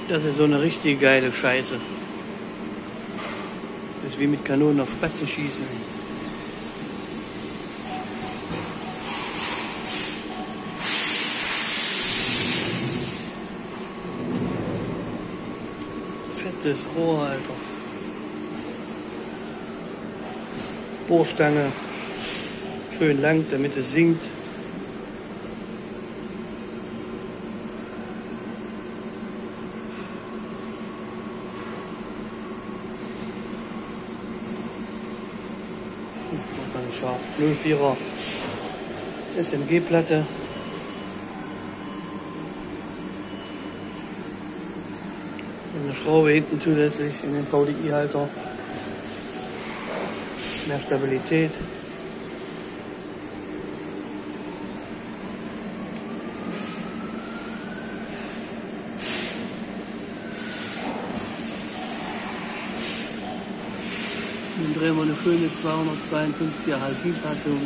Das ist so eine richtig geile Scheiße. Das ist wie mit Kanonen auf Spatzen schießen. Fettes Rohr, Alter. Bohrstange. Schön lang, damit es sinkt. Eine scharf 04er SMG-Platte. Eine Schraube hinten zusätzlich in den VDI-Halter. Mehr Stabilität. Dann drehen wir eine schöne 252er Halbfassung.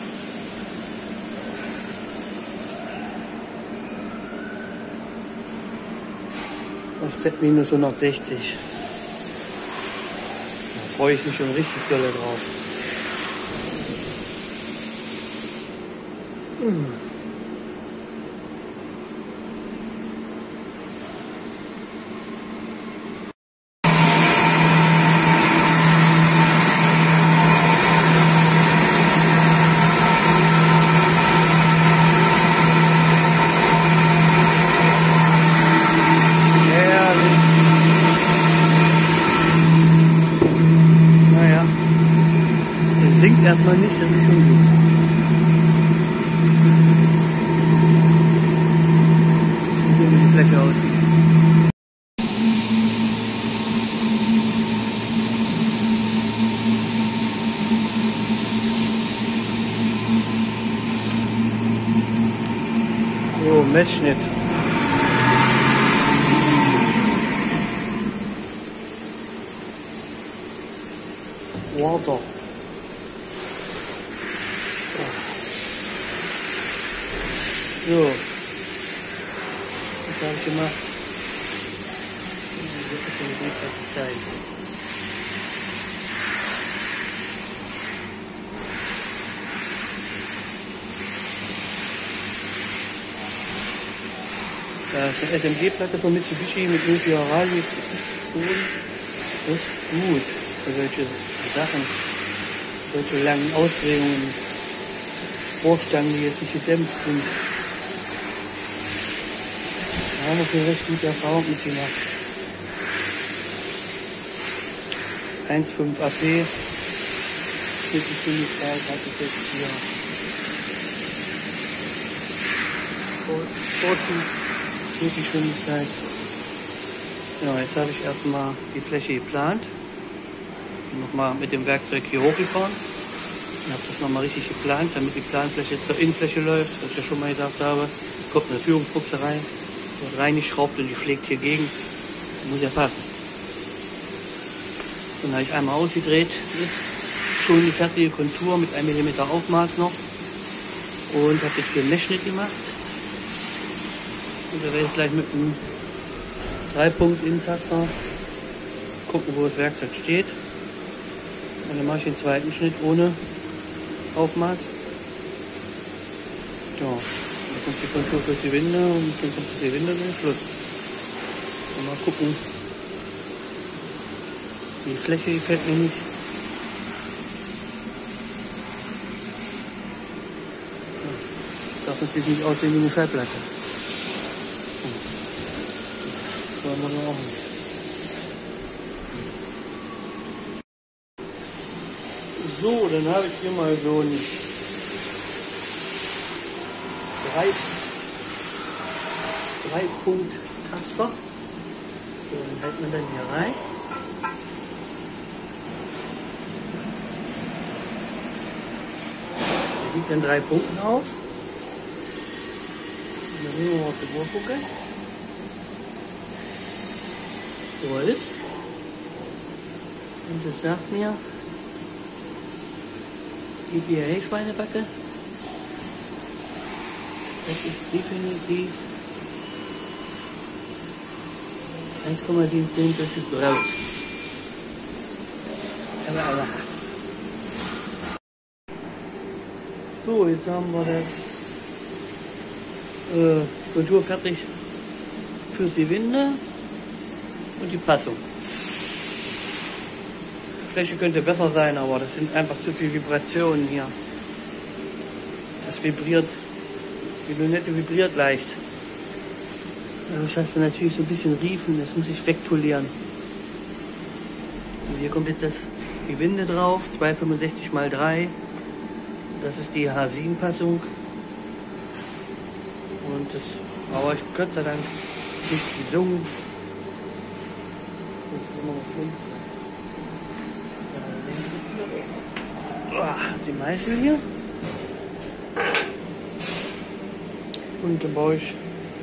Auf Z-160. Da freue ich mich schon richtig doll drauf. Singt erstmal nicht, das ist schon gut. So wie die Fläche aussieht. So, Messschnitt. Water. So, das habe ich gemacht. Das ist eine gute Zeit. Da ist eine SMG-Platte von Mitsubishi mit 04er Radius. Das ist gut für solche Sachen, solche langen Ausprägungen. Bohrstangen, die jetzt nicht gedämpft sind. Da haben wir schon recht gute Erfahrung mitgemacht. 1,5 AP, Schnittgeschwindigkeit hat es jetzt hier. Schnittgeschwindigkeit. Ja, jetzt habe ich erstmal die Fläche geplant. Nochmal mit dem Werkzeug hier hochgefahren. Ich habe das nochmal richtig geplant, damit die Planfläche zur Innenfläche läuft, was ich ja schon mal gesagt habe. Kommt eine Führungsbuchse rein, wird reingeschraubt und die schlägt hier gegen. Das muss ja passen. Dann habe ich einmal ausgedreht, ist schon die fertige Kontur mit 1 mm Aufmaß noch. Und habe jetzt hier einen Messschnitt gemacht. Und da werde ich gleich mit einem 3-Punkt-Innentaster gucken, wo das Werkzeug steht. Und dann mache ich den zweiten Schnitt ohne Aufmaß. Ja, dann kommt die Kontur durch die Winde und dann kommt die Winde und dann Schluss. Und mal gucken. Die Fläche gefällt mir nicht. Darf natürlich nicht aussehen wie eine Schallplatte. Das wollen wir auch nicht. So, dann habe ich hier mal so ein 3-Punkt-Taster. So, den hält man dann hier rein. Der liegt dann 3 Punkten auf. Und dann nehmen wir mal auf die Bohrfucke. So ist. Und das sagt mir, EPA Schweinebacke. Das ist definitiv 1,7 raus. So, jetzt haben wir das Kontur fertig für die Winde und die Passung. Die Fläche könnte besser sein, aber das sind einfach zu viele Vibrationen hier. Das vibriert, die Lunette vibriert leicht. Das heißt natürlich so ein bisschen riefen, das muss ich wegpolieren. Und hier kommt jetzt die Winde drauf, 265 x 3. Das ist die H7-Passung. Und das brauche ich Gott sei Dank nicht gesungen. Das ist immer noch schlimm. Die Meißel hier. Und dann baue ich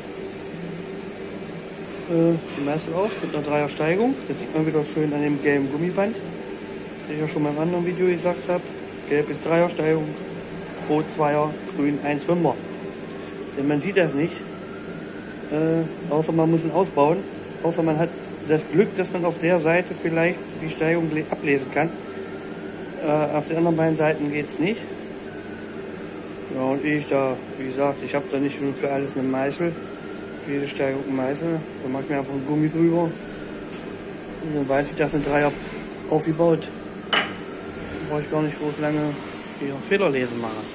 die Meißel auf mit einer 3er Steigung. Das sieht man wieder schön an dem gelben Gummiband. Das ich ja schon mal im anderen Video gesagt habe. Gelb ist 3er Steigung, Rot 2er, Grün 1,5er. Denn man sieht das nicht, außer man muss ihn ausbauen. Außer man hat das Glück, dass man auf der Seite vielleicht die Steigung ablesen kann. Auf den anderen beiden Seiten geht es nicht. Ja, und wie gesagt, ich habe da nicht nur für alles einen Meißel. Für jede Steigung einen Meißel. Dann mache ich mir einfach einen Gummi drüber. Und dann weiß ich, dass ein Dreier aufgebaut. Dann brauche ich gar nicht groß lange hier Federlesen machen.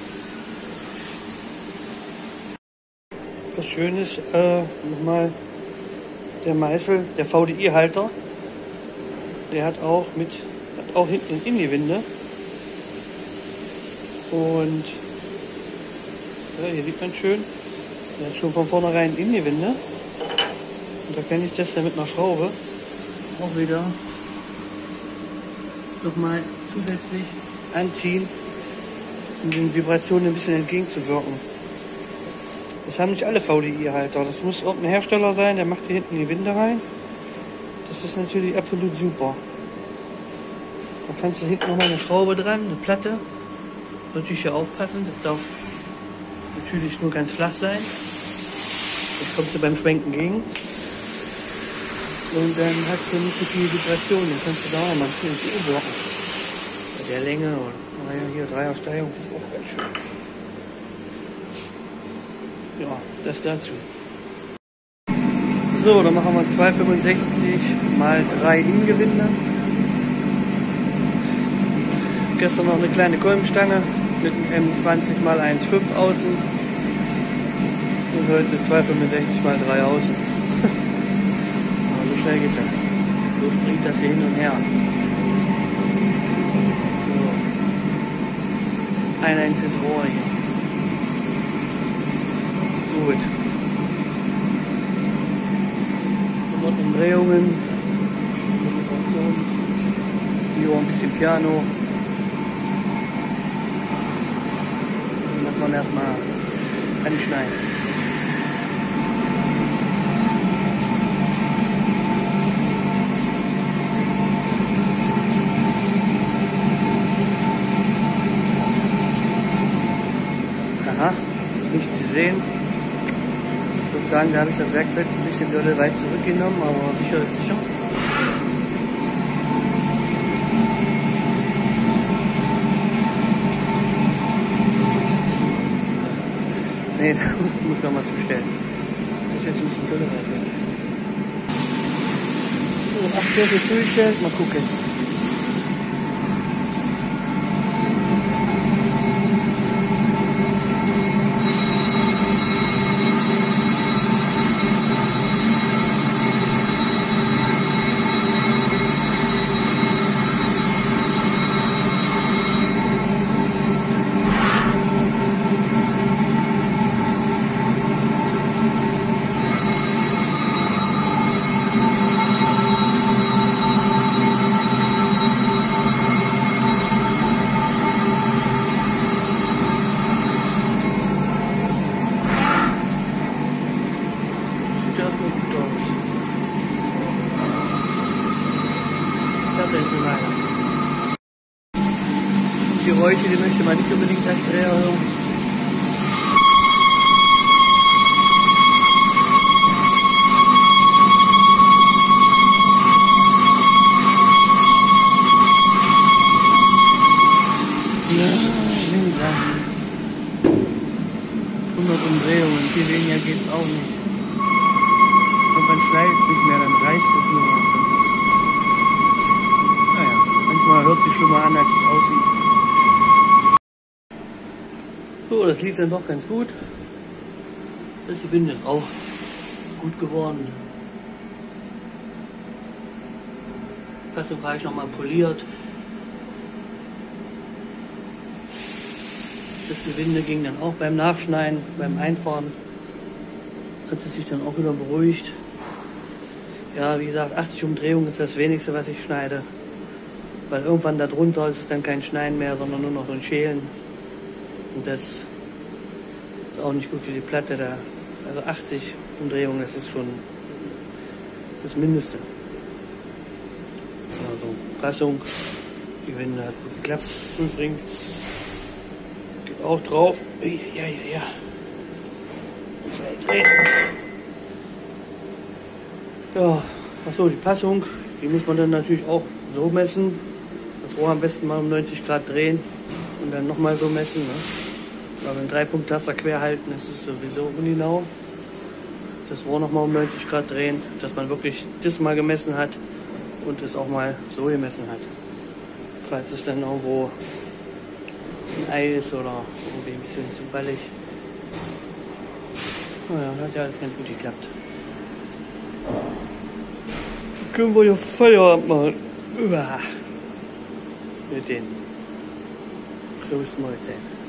Das Schöne ist, nochmal der Meißel, der VDI-Halter, der hat auch hinten eine Innenwinde. Und ja, hier sieht man schön, der hat schon von vornherein Innenwinde. Und da kann ich das dann mit einer Schraube auch wieder nochmal zusätzlich anziehen, um den Vibrationen ein bisschen entgegenzuwirken. Das haben nicht alle VDI-Halter. Das muss irgendein Hersteller sein, der macht hier hinten die Winde rein. Das ist natürlich absolut super. Da kannst du hinten nochmal eine Schraube dran, eine Platte. Natürlich hier aufpassen, das darf natürlich nur ganz flach sein. Das kommst du beim Schwenken gegen. Und dann hast du nicht so viel Vibration, dann kannst du da auch mal ein bisschen entgegenwirken. Bei der Länge, naja, hier 3er Steigung ist auch ganz schön. Ja, das dazu. So, dann machen wir 265 mal 3 Innengewinde. Gestern noch eine kleine Kolbenstange mit einem M20 x 1,5 außen. Und heute 265 mal 3 außen. Aber so schnell geht das. So springt das hier hin und her. So. Ein einziges Rohr hier. Gut. 100 Umdrehungen. Hier ein bisschen Piano. Dann muss man erstmal anschneiden. Aha, nichts zu sehen. Ich würde sagen, da habe ich das Werkzeug ein bisschen weit zurückgenommen, aber sicher ist sicher. Nee, da muss ich nochmal zustellen. Das ist jetzt ein bisschen dolle weit weg. So, 8 Viertel zugestellt, mal gucken. Die Geräusche, die möchte man nicht unbedingt als Dreher hören. schneit es nicht mehr, dann reißt es nur noch. Naja, manchmal hört sich schlimmer an, als es aussieht. So, das lief dann doch ganz gut. Das Gewinde ist auch gut geworden. Fassung habe ich nochmal poliert. Das Gewinde ging dann auch beim Nachschneiden, beim Einfahren. Hat es sich dann auch wieder beruhigt. Ja, wie gesagt, 80 Umdrehungen ist das wenigste, was ich schneide. Weil irgendwann darunter ist es dann kein Schneiden mehr, sondern nur noch ein Schälen. Und das ist auch nicht gut für die Platte da. Also 80 Umdrehungen, das ist schon das Mindeste. Also Pressung, die Winde hat gut geklappt. Prüfring geht auch drauf. Ja. Ja, achso, die Passung, die muss man dann natürlich auch so messen. Das Rohr am besten mal um 90 Grad drehen und dann nochmal so messen. Ne? Aber wenn 3-Punkt-Taster quer halten, ist es sowieso ungenau. Das Rohr nochmal um 90 Grad drehen, dass man wirklich das mal gemessen hat und es auch mal so gemessen hat. Falls es dann irgendwo ein Ei ist oder irgendwie ein bisschen zu ballig. Naja, hat ja alles ganz gut geklappt. Können wir ja Feierabend machen. Mit den Großmahlzeiten.